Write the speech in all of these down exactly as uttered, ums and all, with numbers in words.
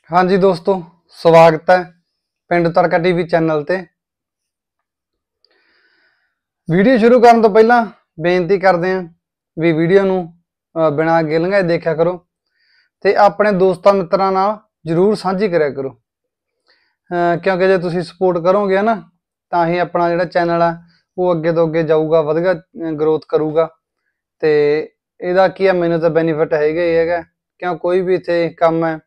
हाँ जी दोस्तों, स्वागत है पिंड तड़का टीवी चैनल ते। वीडियो शुरू करने तो पहला बेनती करते हैं भी वीडियो नू बिना अगे लंघाए देखा करो ते अपने दोस्तों मित्रों नाल जरूर साझी करा करो, क्योंकि जो तुसीं सपोर्ट करोगे ना तां ही अपना जिहड़ा चैनल है वो अगे तो अगे जाऊगा, वधिया ग्रोथ करूगा। ते इहदा की है, मैनूं तां बेनीफिट हैगा ही हैगा, क्यों कोई भी इत्थे काम है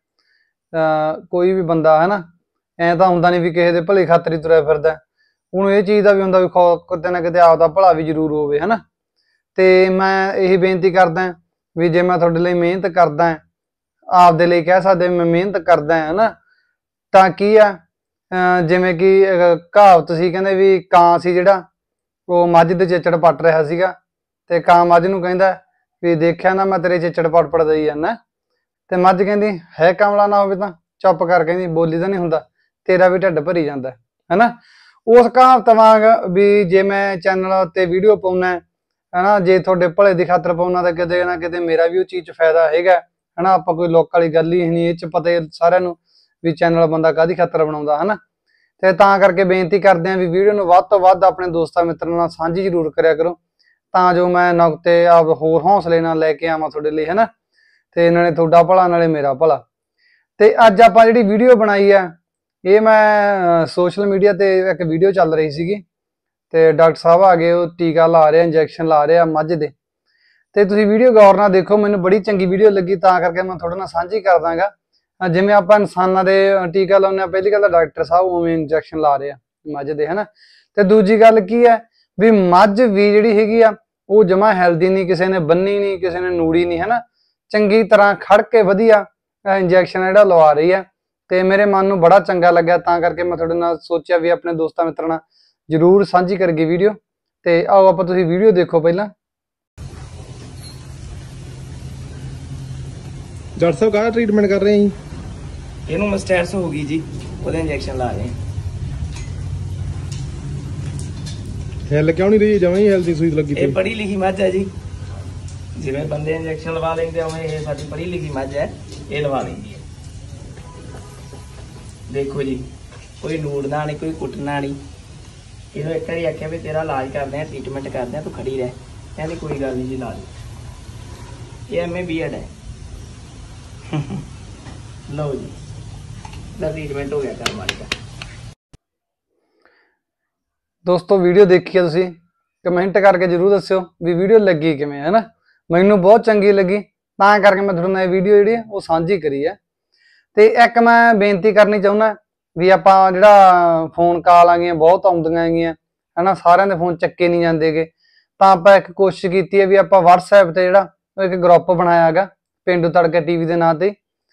Uh, कोई भी बंदा है ना ऐ तो हुंदा नहीं भी किसी दे भले खातर ही तुरया फिरदा, उहनूं इह चीज़ का भी हुंदा भी किते ना किते आपदा भला भी जरूर होवे है ना। ते मैं यही बेनती करदा भी जे मैं तुहाडे लई मेहनत करदा आपदे लई कह सकदे मैं मेहनत करदा है ना, तां की है जिवें कि कहावत सी कहंदे भी कां सी जिहड़ा वो मझ दे चिचड़ पट रहा सीगा ते कां मझ नूं कहंदा भी देखिया ना मैं तेरे चिचड़ पट पट दई जाना, ते मझ कहंदी है कमला ना होवे तां चुप कर, कहंदी बोली तां नहीं हुंदा, तेरा भी ढिड भरी जांदा है ना। उस कहावत वांग भी जे मैं चैनल ते वीडियो पाउणा है ना, जे तुहाडे भले दी खातर पाउणा तां किते ना किते मेरा भी उह चीज़ च फायदा हैगा है ना। आपां कोई लोक वाली गल ही नहीं, इह च पता ही सारिआं नूं भी चैनल बंदा काहदी खातर बनाउंदा है ना। ते तां करके बेनती करदे आं भी वीडियो नूं वध तों वध अपने दोस्तां मित्रां नाल साझी जरूर करिया करो, तां जो मैं नुकते आप होर हौसले नाल लैके आवां तुहाडे लई है ना। ते नाले तुहाडा भला नाले मेरा भला। ते अज आपां जिहड़ी वीडियो बनाई है ये मैं सोशल मीडिया ते एक वीडियो चल रही सीगी, ते डॉक्टर साहब आ गए, वो टीका ला रहे, इंजैक्शन ला रहे मझ दे। ते तुसीं वीडियो गौर नाल देखो, मैनूं बड़ी चंगी वीडियो लगी, तां करके मैं तुहाडे नाल साझी कर दांगा। जिवें आपां इंसानां दे टीका लाउने आ, पहली गल डॉक्टर साहब उवें इंजैक्शन ला रहे मझ दे है ना। ते दूजी गल की है भी मझ भी जिहड़ी हैगी आ वो जमा हैल्दी नहीं, किसी ने बन्नी नहीं, किसी ने नूड़ी नहीं है ना, चंगी तरह खड़ के वधिया इंजैक्शन जिहड़ा लवा रही है। ते मेरे मन नूं बड़ा चंगा लग्या, तां करके मैं तुहाडे नाल सोचिया भी अपने दोस्तां मित्रां नाल जरूर साझी करगे वीडियो। ते आओ आपां तुसीं वीडियो देखो पहला। डॉक्टर साहब कहाँ ट्रीटमेंट कर रहे हैं? इनू मस्टैटिस हो गई जी, ਉਹਦੇ इंजेक्शन ला रहे हैं। हिल क्यों नहीं रही? जमां ही हेल्थ दी सुई लगी ये पढ़ी लिखी मझ है जी, जिवें बंदे इंजेक्शन लवा लेंगे उवें ये साडी पढ़ी लिखी मझ है, ये लवा लेंदी है। देखो जी, कोई नूड़ना नहीं, कोई कुटना नहीं। इन्हों एक बार आख्या भी तेरा इलाज करते हैं, ट्रीटमेंट करते हैं, तू खड़ी रह, कहती कोई गल नहीं जी ला ली। ये एम ए बी एड है। लो जी, ट्रीटमेंट हो गया कर्म वाली का। दोस्तों वीडियो देखी है तुसीं, कमेंट करके जरूर दस्सिओ भी वीडियो लगी किवें है ना। मैनूं बहुत चंगी लगी, तां करके मैं तुहाडे नाल वीडियो जिहड़ी वो साझी करी है। ते एक मैं बेनती करनी चाहुंदा भी आपां जिहड़ा फोन कॉल आ गईआं बहुत आउंदियां गईआं है ना, सारिआं दे फोन चक्के नहीं जांदे गे, तां आपां एक कोशिश कीती है भी आपां WhatsApp ते जिहड़ा एक ग्रुप बनाया हैगा पिंड तड़का टीवी दे नां ते।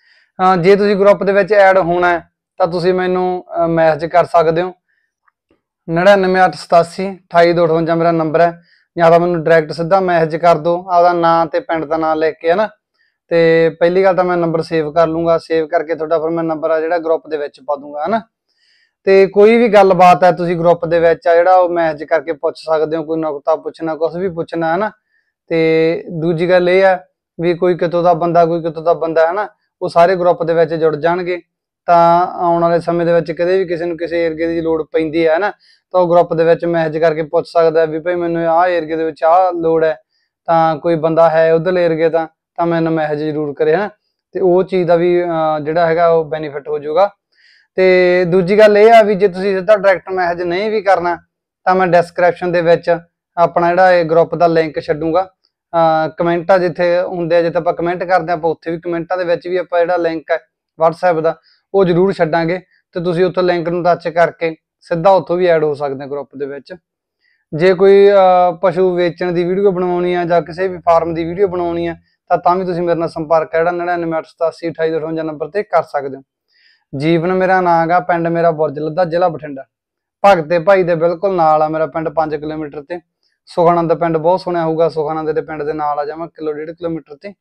जे तुसीं ग्रुप दे विच ऐड होना है तां तुसीं मैनूं मैसेज कर सकदे हो, नड़िनवे अठ सतासी अठाई दो अठवंजा मेरा नंबर है, या तो मैं डायरैक्ट सीधा मैसेज कर दो आपदा नाम ते पिंड दा नाम लिख के है ना। ते पहली गल तो मैं नंबर सेव कर लूँगा, सेव करके तुहाडा फिर मैं नंबर आ जिहड़ा ग्रुप दे विच पा दूंगा है ना। ते कोई भी गलबात है तुसीं ग्रुप दे विच आ जिहड़ा मैसेज करके पुछ सकदे हो, कोई नुकता पुछना, कुछ भी पुछना है ना। ते दूजी गल ये है भी कोई कितों दा बंदा कोई कितों दा बंदा है ना, वो सारे ग्रुप दे विच जुड़ जाणगे, तां आउण वाले समय दे विच कदे भी किसी नूं किसी एरिए दी लोड़ पैंदी है ना, तो ग्रुप दे विच मैसेज करके पुछ सकदा भी भाई मैनूं आह एरिए दे विच आह लोड़ है, तां कोई बंदा है उधरले एरिए दा तां मैनूं मैसेज जरूर करे है ना। ते ओह चीज़ दा भी जिहड़ा हैगा ओह बेनीफिट हो जाऊगा। ते दूजी गल ये आ भी जे तुसीं सीधा डायरैक्ट मैसेज नहीं भी करना तां मैं डिस्क्रिप्शन दे विच अपना जिहड़ा इह ग्रुप दा लिंक छड्डूंगा, कमेंटां जिथे हुंदे आ, जिथे आपां कमेंट करदे आपां उत्थे भी कमेंटां दे विच भी आपां जिहड़ा लिंक है WhatsApp दा वो जरूर छड्डांगे, ते तुसीं उत्थे लिंक नूं टच करके सीधा उत्थों भी ऐड हो सकदे ग्रुप दे विच। जे कोई पशु वेचण दी वीडियो बनवाउणी है जां किसी भी फार्म दी वीडियो बनवाउणी है तां तां भी तुसीं मेरे नाल संपर्क जिहड़ा नड़िनवे अठ सतासी अठाई दो अठवंजा नंबर ते कर सकदे हो। जीवन मेरा नाम गा, पिंड मेरा बुरज लद्दा, जिला बठिंडा, भगते भाई दे बिल्कुल नाल आ मेरा पिंड, पांच किलोमीटर ते। सुखानंद पिंड बहुत सुनिया होगा, सुखानंद दे पिंड दे नाल आ जावां किलो डेढ़ किलोमीटर ते।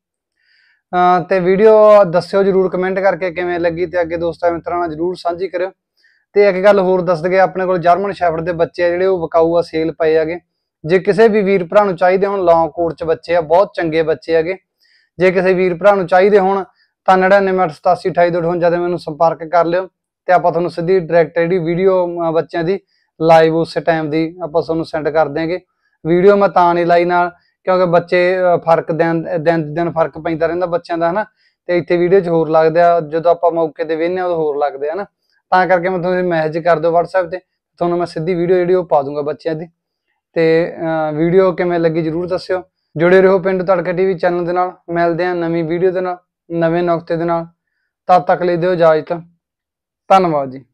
ते वीडियो दस्सिओ जरूर कमेंट करके किवें लगी, ते अगे दोस्तां मित्रां नाल जरूर साझी करिओ। ते एक गल होर दस दगे, अपने कोल जर्मन शैफर्ड दे बच्चे जिहड़े वो विकाऊ आ, सेल पए हैगे। जे किसी भी वीर भरा नूं चाहीदे होण, लौंग कोट च बच्चे आ, बहुत चंगे बच्चे हैगे। जे किसी वीर भरा नूं चाहीदे होण ਤਾਂ ਨੜਿਨਵੇਂ ਅੱਠ ਸਤਾਸੀ ਅਠਾਈ ਦੋ ਅਠਵੰਜਾ ਦੇ ਮੈਨੂੰ ਸੰਪਰਕ ਕਰ ਲਿਓ ਤੇ ਆਪਾਂ ਤੁਹਾਨੂੰ ਸਿੱਧੀ ਡਾਇਰੈਕਟ ਜਿਹੜੀ ਵੀਡੀਓ ਬੱਚਿਆਂ ਦੀ ਲਾਈਵ ਉਸੇ ਟਾਈਮ ਦੀ ਆਪਾਂ ਤੁਹਾਨੂੰ ਸੈਂਡ ਕਰ ਦਿਆਂਗੇ। ਵੀਡੀਓ ਮੈਂ ਤਾਂ ਨਹੀਂ ਲਾਈ ਨਾਲ ਕਿਉਂਕਿ ਬੱਚੇ ਫਰਕ ਦਿਨ ਦਿਨ ਦਿਨ ਫਰਕ ਪੈਂਦਾ ਰਹਿੰਦਾ ਬੱਚਿਆਂ ਦਾ ਹਨਾ, ਤੇ ਇੱਥੇ ਵੀਡੀਓ 'ਚ ਹੋਰ ਲੱਗਦੇ ਆ, ਜਦੋਂ ਆਪਾਂ ਮੌਕੇ ਤੇ ਵੇਖਦੇ ਆ ਉਦੋਂ ਹੋਰ ਲੱਗਦੇ ਆ ਨਾ, ਤਾਂ ਕਰਕੇ ਮੈਂ ਤੁਹਾਨੂੰ ਮੈਸੇਜ ਕਰ ਦਿਓ WhatsApp ਤੇ, ਤੁਹਾਨੂੰ ਮੈਂ ਸਿੱਧੀ ਵੀਡੀਓ ਜਿਹੜੀ ਉਹ ਪਾ ਦੂੰਗਾ ਬੱਚਿਆਂ ਦੀ। ਤੇ ਵੀਡੀਓ ਕਿਵੇਂ ਲੱਗੀ ਜ਼ਰੂਰ ਦੱਸਿਓ। ਜੁੜੇ ਰਹੋ ਪਿੰਡੂ ਤੜਕਾ ਟੀਵੀ ਚੈਨਲ ਦੇ ਨਾਲ। ਮਿਲਦੇ ਆ ਨਵੀਂ ਵੀਡੀਓ ਦੇ ਨਾਲ, ਨਵੇਂ ਨੁਕਤੇ ਦੇ ਨਾਲ। ਤਦ ਤੱਕ ਲਈ ਦਿਓ ਇਜਾਜ਼ਤ। ਧੰਨਵਾਦ ਜੀ।